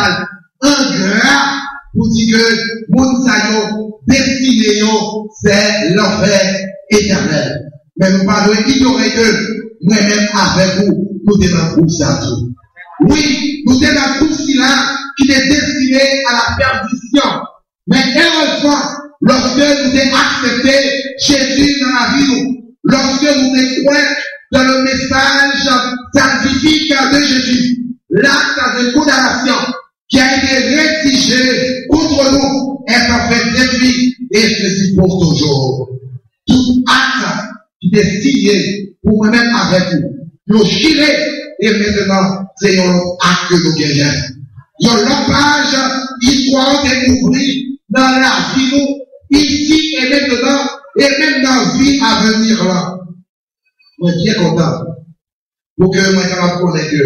ingrat pour dire que moun sa yo destiné yo c'est l'enfer éternel. Mais nous parlons ignorer que moi-même avec vous, nous devons pour ça tout. Oui, nous devons tout cela qui est destiné à la perdition. Mais heureusement, lorsque nous avons accepté Jésus dans la vie, lorsque nous avons cru dans le message salvifique de Jésus, l'acte de condamnation qui a été rédigé contre nous est en fait détruit et ceci pour toujours. Tout acte qui est signé pour moi-même avec vous, nous jurez et maintenant c'est un acte que nous gagnons. Il y a une page histoire de ouvrir dans la vie nous, ici et maintenant, et même dans la vie à venir là. Moi, je suis bien content pour que moi, je connaisse que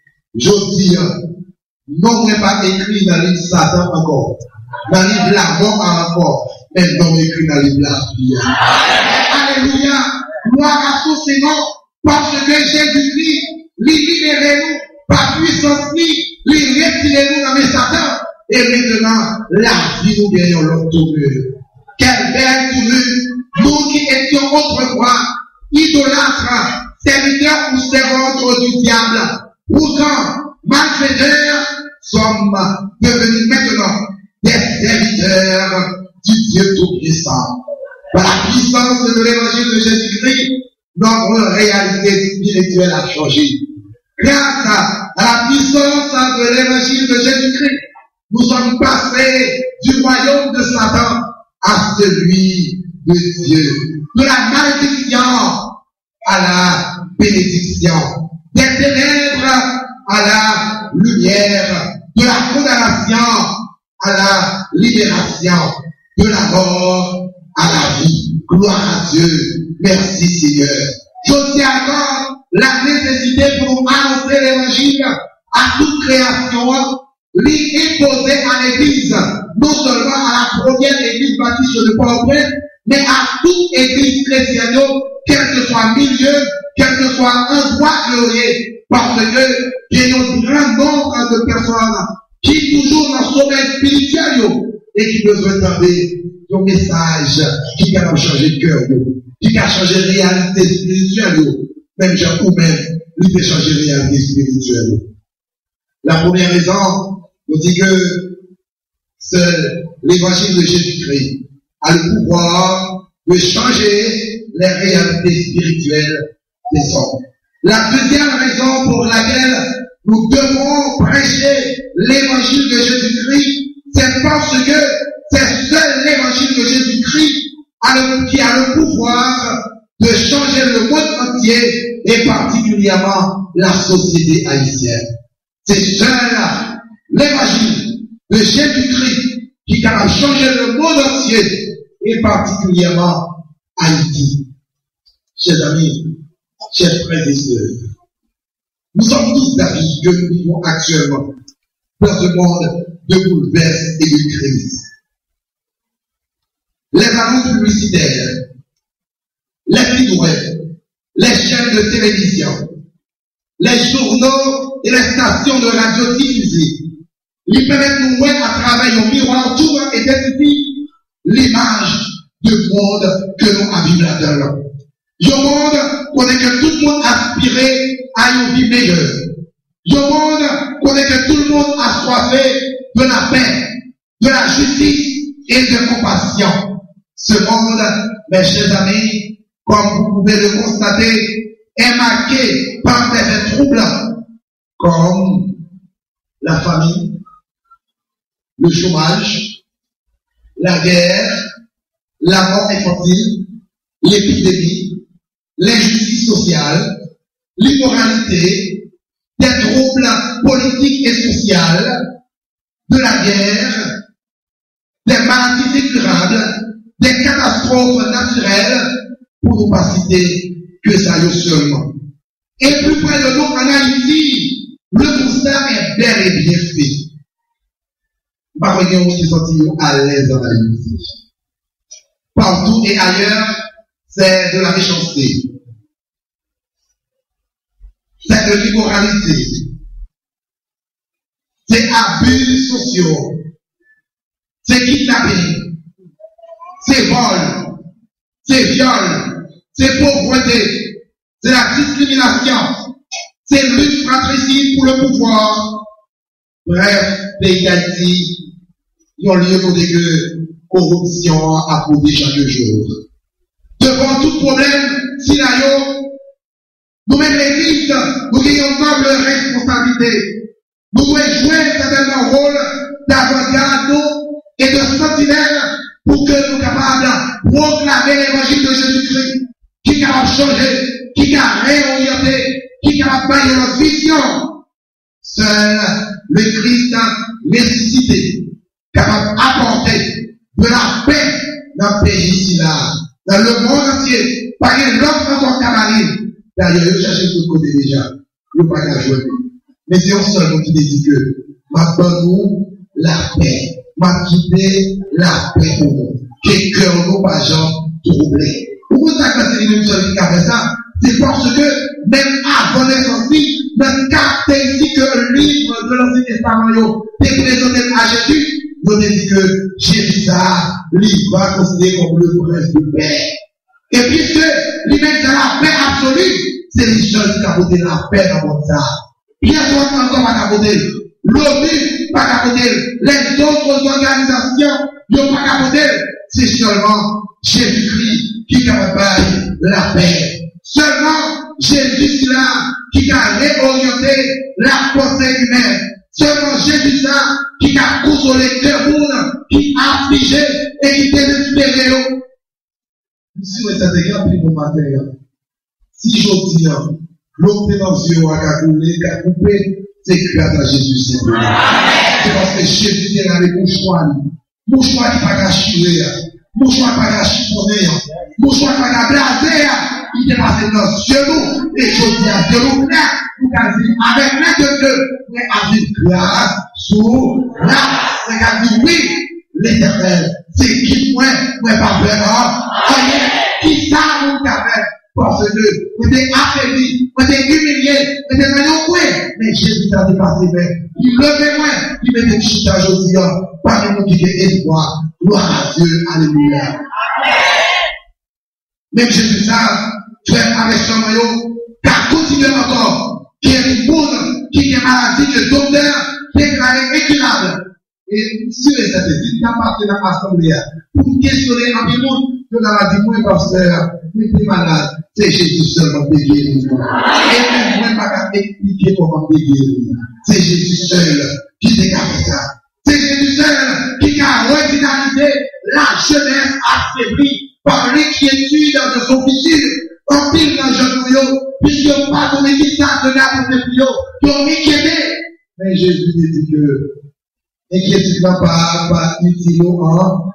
je dis, non, n'est pas écrit dans le livre Satan encore, dans le livre la mort encore, mais non écrit dans le livre la vie. Alléluia! Gloire à tous ces noms, parce que Jésus-Christ, libérez-nous par puissance, retirez-nous dans les Satan, et maintenant, la vie nous gagnons l'autre tournure. Quelle belle tournure! Nous qui étions autrefois idolâtres, serviteurs ou servantes du diable, pourtant, malfaiteurs, sommes devenus maintenant des serviteurs du Dieu Tout-Puissant. Par la puissance de l'évangile de Jésus-Christ, notre réalité spirituelle a changé. Grâce à la puissance de l'évangile de Jésus-Christ, nous sommes passés du royaume de Satan à celui de Dieu. De la malédiction à la bénédiction. Des ténèbres à la lumière. De la condamnation à la libération. De la mort à la vie. Gloire à Dieu. Merci Seigneur. Je dis encore la nécessité pour nous annoncer l'évangile à toute création, l'imposer à l'église, non seulement à la première église baptiste de Port-au-Prince, mais à toute église chrétienne, quel que soit milieu, quel que soit endroit glorieux, parce que il y a un grand nombre de personnes qui toujours dans le sommeil spirituel et qui besoin d'entendre un message qui va changer le cœur, qui va changer la réalité spirituelle, même Jean ou même, il peut changer la réalité spirituelle. La première raison, nous dit que seul l'évangile de Jésus-Christ a le pouvoir de changer les réalités spirituelles des hommes. La deuxième raison pour laquelle nous devons prêcher l'évangile de Jésus-Christ, c'est parce que c'est seul l'évangile de Jésus-Christ qui a le pouvoir de changer le monde entier et particulièrement la société haïtienne. C'est seul l'évangile de Jésus-Christ qui a changé le monde entier et particulièrement Haïti. Chers amis, chers frères et sœurs, nous sommes tous d'avis que nous vivons actuellement dans ce monde de bouleverse et de crise. Les annonces publicitaires, les sites web, les chaînes de télévision, les journaux et les stations de radio diffusées, ils permettent nous voir à travers un miroir tout et ici l'image du monde que nous avons là-dedans. Le monde connaît que tout le monde aspirait à une vie meilleure. Le monde connaît que tout le monde a soifé de la paix, de la justice et de compassion. Ce monde, mes chers amis, comme vous pouvez le constater, est marqué par des faits troublants, comme la famine, le chômage, la guerre, la mort infantile, l'épidémie, l'injustice sociale, l'immoralité, des troubles politiques et sociaux, de la guerre, des maladies incurables, des catastrophes naturelles, pour ne pas citer que ça y est seulement. Et plus près de nous, en Haïti, le constat est bel et bien fait. Par exemple, on se sentit à l'aise en Haïti. Partout et ailleurs, c'est de la méchanceté. C'est de l'immoralité. C'est c'est abus sociaux, c'est kidnapping, c'est vol, c'est viol, c'est pauvreté, c'est la discrimination, c'est lutte fratricide pour le pouvoir. Bref, pays d'Haïti, il y a lieu pour que corruption a posé chaque jour. Devant tout problème, si là, nous-mêmes l'Église, nous avons une noble responsabilité. Nous devons jouer certainement un rôle d'avant-garde et de sentinelle pour que nous soyons capables de proclamer l'évangile de Jésus-Christ, qui est capable de changer, qui est capable de réorienter, qui est capable de bâtir notre vision. Seul le Christ ressuscité, capable d'apporter de la paix dans le pays ici là, dans le monde entier, pas qu'il y ait l'autre encore camarade. D'ailleurs, je cherche tout côté déjà, je ne peux pas jouer. Mais c'est un seul qui dit que, ma bonne la paix, m'a quitté la paix pour nous, que cœur nous pas gens troublés. Pourquoi ça que c'est une seule qui a fait ça? C'est parce que, même avant les sorties, notre caractéristique que le livre de l'Ancien Testament est présenté à Jésus, nous dit que Jésus a va considéré comme le prince de paix. Et puisque lui-même c'est la paix absolue, c'est les gens qui apportent la paix dans le monde. Bien sûr, encore pas capoter. L'ONU pas capoter. Les autres organisations n'ont pas capoter. C'est seulement Jésus-Christ qui est capable de la paix. Seulement Jésus là qui a réorienté la pensée humaine. Seulement Jésus là qui a consolé le monde, qui a affligé et qui désespéré. Si vous êtes agréable pour matin, si je dis, l'eau de nos yeux a coupé, c'est grâce à Jésus. C'est parce que Jésus est avec mon choix. Mon choix qui va cacher, mon choix qui va chiffonner, mon choix qui va blaser, il est passé dans nos genoux, et je dis à genoux, vous avez dit, avec l'aide de Dieu, mais avec grâce, sous grâce, c'est qu'à dire oui, l'Éternel, c'est qui moi pas vraiment, qui ça vous avez, parce que vous êtes affaibli, vous êtes humilié, vous êtes dans le coin, mais Jésus a dépassé, mais il levait moi, il met des chita aujourd'hui, par nous qui fait espoir, gloire à Dieu, alléluia. Même Jésus ça, frère avec son maillot, car continuez encore, qui est une boule, qui est maladie, que le docteur déclaré incurable. Et si les statistiques n'ont pas fait dans l'assemblée, pour questionner un peu le monde, nous avons dit, moi, pasteur, mais t'es malade, c'est Jésus seulement qui guérit. Et même moi, pas expliquer comment guérir. C'est Jésus seul qui déclare ça. C'est Jésus seul qui a revitalisé la jeunesse affaiblie par l'inquiétude de son futur. En pile dans le genou, puisque pas ton équissage de la pour les plus qui ont inquiété. Mais Jésus dit que inquiétude n'a pas utile en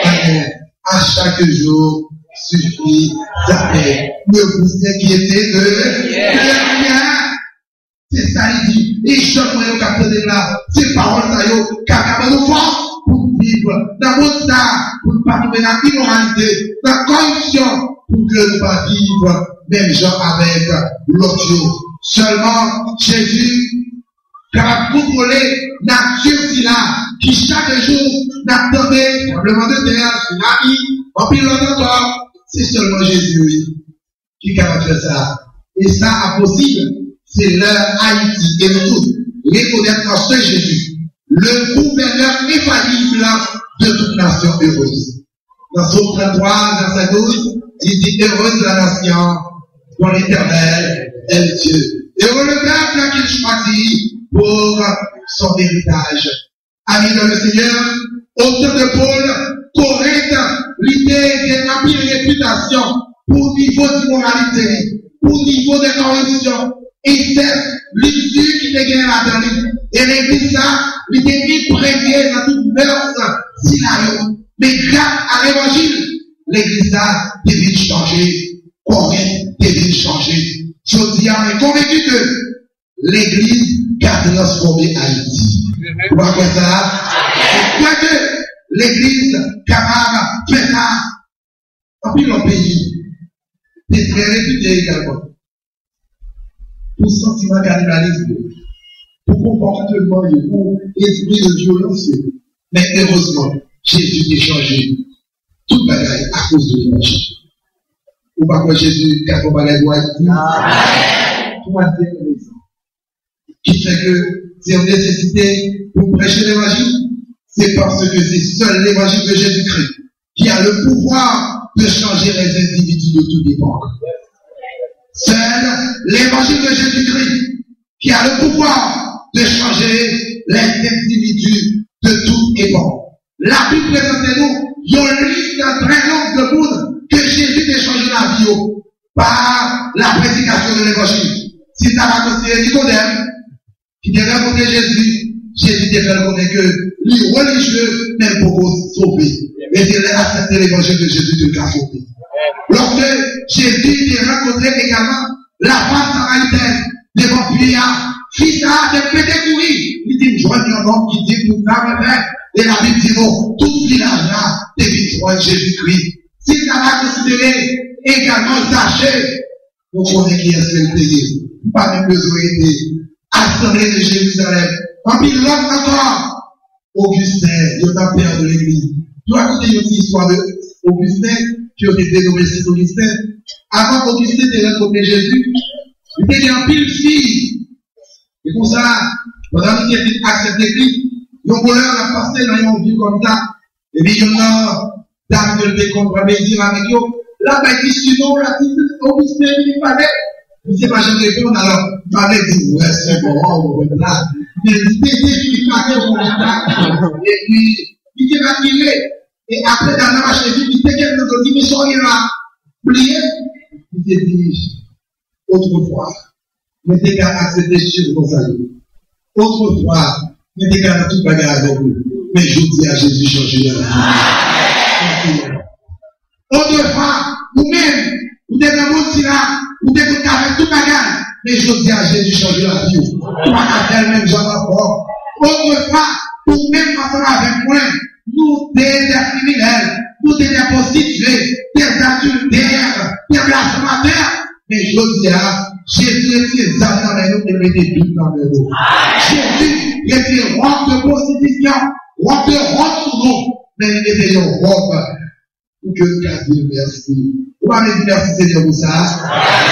à chaque jour suffit sa paix. Ne vous inquiétez de rien. C'est ça, il dit. Et chaque fois que vous là, ces paroles, ça y est, capable de force pour vivre dans votre ça, pour ne pas tomber dans l'immoralité, dans la corruption, pour que nous ne pas vivre même gens avec l'autre jour. Seulement, Jésus, capable de contrôler la nature là, qui chaque jour n'a tombé, probablement de terre, tsunami, en pile encore, c'est seulement Jésus qui est capable de faire ça. Et ça, impossible, c'est leur Haïti et nous tous, reconnaître en ce Jésus, le gouverneur infaillible de toute nation heureuse. Dans son 33, verset 12, il dit heureuse la nation dont l'Éternel est le Dieu. Heureux le peuple qu'il choisit pour son héritage. Amis de le Seigneur, au temps de Paul, Corinthe, l'idée d'une rapide réputation pour niveau d'immoralité, pour niveau de corruption, et c'est l'issue qui est gagnée là-dedans. Et l'église ça, l'idée imprégnée dans toute mœurs, scénario. Mais grâce à l'évangile, l'église ça devait changer. Corinthe devait changer. Je dis à mes convaincus que l'église a transformé Haïti. Vous voyez ça? C'est quoi que l'église capable de faire ça? En plus, le pays est très réputé également. Pour sentiment cannibalisme, pour comportement, pour esprit de violence. Mais heureusement, Jésus a changé toute bagaille à cause de l'évangile. Ou pas que Jésus a combattu la troisième raison qui fait que c'est une nécessité pour prêcher l'évangile, c'est parce que c'est seul l'évangile de Jésus-Christ qui a le pouvoir de changer les individus de toute époque. Seul l'évangile de Jésus-Christ qui a le pouvoir de changer les individus de toute époque. La Bible présente nous une liste très longue de monde que Jésus a changé la vie par la prédication de l'évangile. Si ça va considérer Nicodème, qui devait rencontrer Jésus, Jésus devait reconnaître que les religieux, même pour sauver, et il a accepté l'évangile de Jésus de la sauver. Lorsque Jésus a rencontré également la femme samaritaine devant Pierre, fils de pété courir, il dit, je vois un homme qui dit tout ça, et la Bible dit non, tout village là, des victoires de Jésus-Christ. Si ça va considérer également Zachée, nous connaissons qui est-ce qu'elle payait. Pas même besoin d'être assemblée de Jérusalem. En plus, l'autre encore, Augustin, il est un père de l'église. Tu as écouté une histoire d'Augustin, qui a été dénommé Saint-Augustin. Avant Augustin de rencontrer Jésus, il était en pile fille. Et pour ça, pendant qu'il était accepté l'église, le bonheur a passé dans une vie comme ça. Et puis, il y a dame de décompte dire avec eux. Là, il dit, sinon, la petite Augustin, il fallait. Il ne sait pas jamais répondre, alors, il fallait dire, ouais, c'est bon, on va là. Mais il était fâché au là. Et puis, il s'est attiré. Et après, dans la marche, il dit, quelqu'un nous a dit, mais soyez là, plié. Il s'est dit, autrefois, mettez qu'à accepter Jésus comme ça. Autrefois, mettez qu'à tout bagarre avec vous. Mais je dis à Jésus, changez la vie. Autrefois, vous-même, vous êtes dans mon silence, vous êtes avec tout bagarre. Mais je dis à Jésus, changez la vie. Vous m'avez même j'en ai fort. Autrefois, vous-même, ensemble avec moi, nous des criminels, nous des prostituées, des adultères, des blasphémateurs. Mais je dis à Jésus est des âmes dans nous et mettez tout dans nous. Jésus était roi de prostitution, roi de roi sur nous, mais il était un roi pour que Dieu dise merci. Vous m'avez dit merci Seigneur pour ça.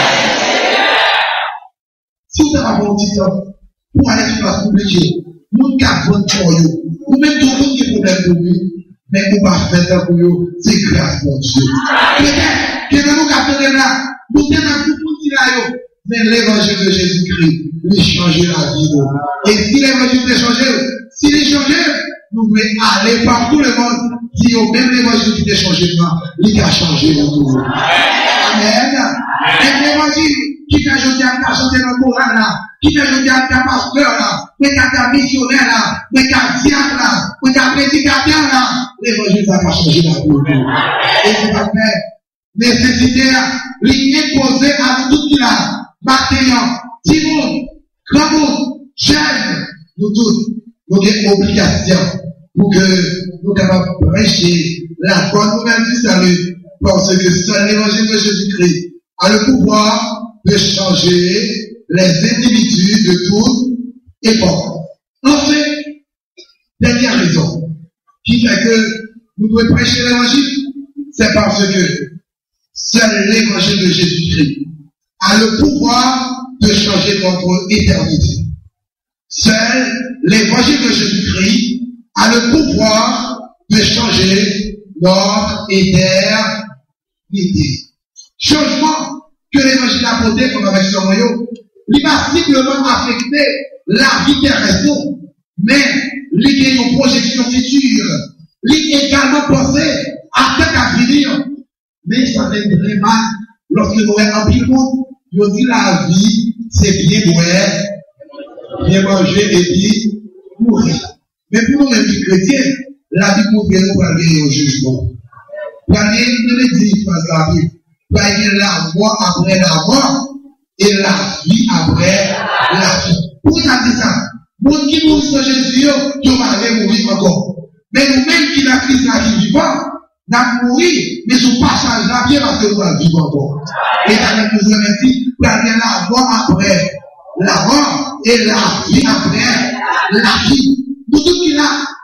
Si vous avez un petit temps pour aller sur la publique, nous avons pour vous. Nous mettons tous les problèmes pour nous, mais nous ne pouvons pas faire pour vous. C'est grâce pour Dieu. Peut-être que nous avons là, nous avons tout pour dire, mais l'évangile de Jésus-Christ, il change la vie. Et si l'évangile est changé, s'il est changé, nous voulons aller par tout le monde, dire même l'évangile qui est changé, il a changé le tout. Amen. Et l'évangile qui fait chanter à chanter dans le Coran là, qui fait chanter à pasteur là, mais qu'à missionnaire là, mais qu'à diable là, mais qu'à prédicateur là, l'évangile ça va changer la vie. Et c'est pas fait. Nécessité, l'imposer à tout là, bataillon, petit monde, grand monde, jeune, nous tous, nous avons obligation pour que nous capables de prêcher la bonne nouvelle du salut, parce que seul l'évangile de Jésus-Christ a le pouvoir de changer les individus de toute époque. Enfin, dernière raison qui fait que nous devons prêcher l'évangile, c'est parce que seul l'évangile de Jésus-Christ a le pouvoir de changer notre éternité. Seul l'évangile de Jésus-Christ a le pouvoir de changer notre éternité. Changement que l'évangile a apporté comme avec son royaume, il va simplement affecter la vie terrestre, mais il y a une projection future. Il est également pensé à ce qu'à venir. Mais ça fait très mal lorsque nous avons un pile monde, nous dit la vie, c'est bien boire, bien manger et puis mourir. Mais pour nous, les chrétiens, la vie pour nous pour aller au jugement. Pour aller, nous le disons, parce que la vie, pour aller la mort après la mort et la vie après la vie. Pourquoi ça dit ça? Pour qui mourit sur Jésus, qui va aller mourir encore. Mais nous-mêmes qui la crise là qui vivons, n'a mouru, mais son passage là, bien parce que nous allons vivre encore. Et ça nous a dit, pour aller la mort après la mort et la vie après la vie. Tout ce qui là,